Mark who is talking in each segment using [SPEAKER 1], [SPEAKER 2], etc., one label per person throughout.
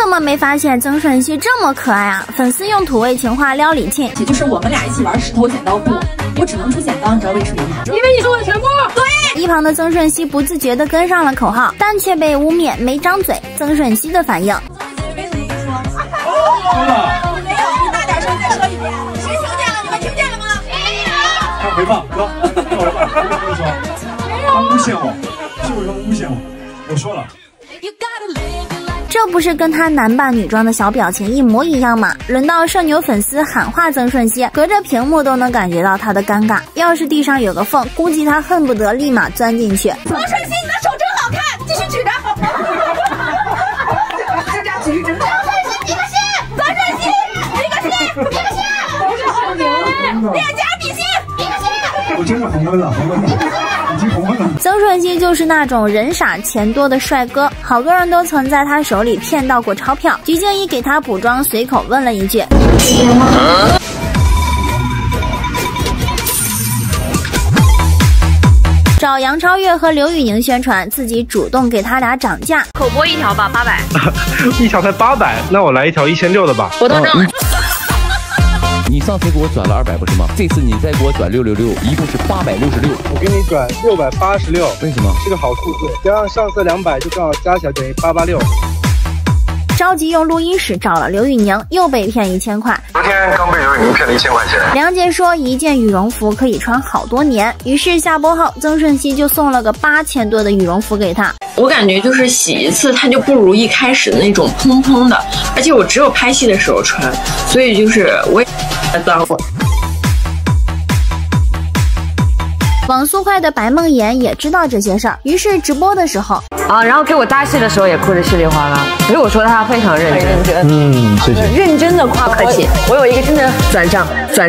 [SPEAKER 1] 怎么没发现曾舜晞这么可爱啊？粉丝用土味情话撩李沁，
[SPEAKER 2] 也就是我们俩一起玩石头剪刀布，我只能出剪刀，你知道为什么吗？因为你是我的全部。对。
[SPEAKER 1] 一旁的曾舜晞不自觉地跟上了口号，但却被污蔑没张嘴。曾舜晞的反应。
[SPEAKER 2] 为什么不说？哦，没有，你大点声再说一遍。谁听见了？你们听见了吗？没有。
[SPEAKER 3] 看回放，哥，我跟你说，他诬陷我，就是他诬陷我，我说了。
[SPEAKER 1] 这不是跟他男扮女装的小表情一模一样吗？轮到社牛粉丝喊话曾舜晞，隔着屏幕都能感觉到他的尴尬。要是地上有个缝，估计他恨不得立马钻进去。
[SPEAKER 2] 曾舜晞，你的手真好看，继续举着。就这样举着。曾舜晞，比个心！曾舜晞，比个心！比个心！都是好名，脸颊比心，比个心！
[SPEAKER 3] 我真是红温了，红温了。
[SPEAKER 1] 曾舜晞就是那种人傻钱多的帅哥，好多人都曾在他手里骗到过钞票。鞠婧祎给他补妆，随口问了一句：“找杨超越和刘宇宁宣传，自己主动给他俩涨价，
[SPEAKER 4] 口播一条吧，800，
[SPEAKER 5] 一条才800，那我来一条1600的吧。
[SPEAKER 4] 我到账了。
[SPEAKER 6] 你上次给我转了200不是吗？这次你再给我转666，一共是866。
[SPEAKER 5] 我给你转686，
[SPEAKER 6] 为什么？
[SPEAKER 5] 是个好数字，加上上次200就正好加起来等于886。
[SPEAKER 1] 着急用录音室找了刘宇宁，又被骗1000块。
[SPEAKER 3] 昨天刚被刘宇宁骗了1000块钱。
[SPEAKER 1] 梁洁说一件羽绒服可以穿好多年，于是下播后，曾舜晞就送了个8000多的羽绒服给他。
[SPEAKER 4] 我感觉就是洗一次它就不如一开始的那种蓬蓬的，而且我只有拍戏的时候穿，所以就是我也脏活。
[SPEAKER 1] 网速快的白梦妍也知道这些事儿，于是直播的时候
[SPEAKER 7] 然后给我搭戏的时候也哭得稀里哗啦，所以我说他非常认真。
[SPEAKER 5] 谢谢。
[SPEAKER 7] 认真的夸客气。我有一个真的转账。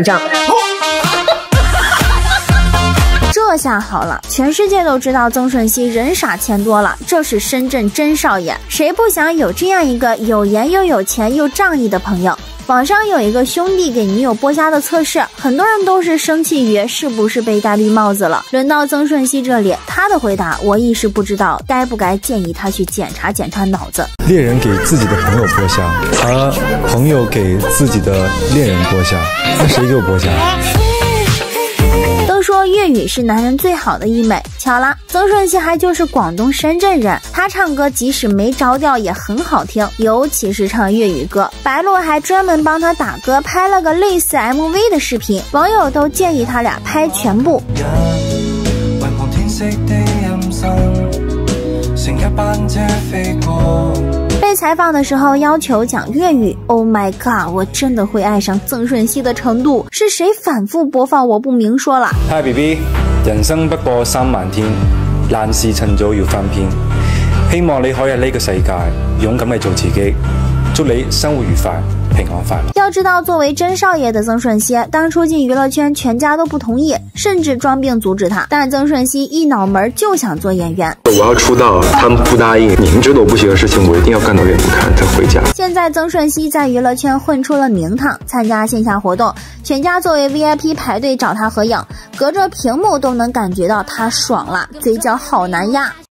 [SPEAKER 1] 这下好了，全世界都知道曾舜晞人傻钱多了，这是深圳真少爷，谁不想有这样一个有颜又有钱又仗义的朋友？网上有一个兄弟给女友剥虾的测试，很多人都是生气于是不是被戴绿帽子了。轮到曾舜晞这里，他的回答我一时不知道该不该建议他去检查脑子。
[SPEAKER 8] 猎人给自己的朋友剥虾，而朋友给自己的恋人剥虾，那谁给我剥虾？
[SPEAKER 1] 都说粤语是男人最好的医美，巧了，曾舜晞还就是广东深圳人，他唱歌即使没着调也很好听，尤其是唱粤语歌。白鹿还专门帮他打歌，拍了个类似 MV 的视频，网友都建议他俩拍全部。被采访的时候要求讲粤语 ，Oh my god， 我真的会爱上曾舜晞的程度，是谁反复播放我不明说了。
[SPEAKER 8] Hi BB， 人生不過3萬天，爛事趁早要翻篇。希望你可以喺呢個世界勇敢地做自己，祝你生活愉快，平安快樂。
[SPEAKER 1] 要知道，作为真少爷的曾舜晞，当初进娱乐圈，全家都不同意，甚至装病阻止他。但曾舜晞一脑门就想做演员。
[SPEAKER 3] 我要出道，他们不答应，明知道我不行的事情，我一定要干到给你们看，再回家。
[SPEAKER 1] 现在曾舜晞在娱乐圈混出了名堂，参加线下活动，全家作为 VIP 排队找他合影，隔着屏幕都能感觉到他爽了，嘴角好难压。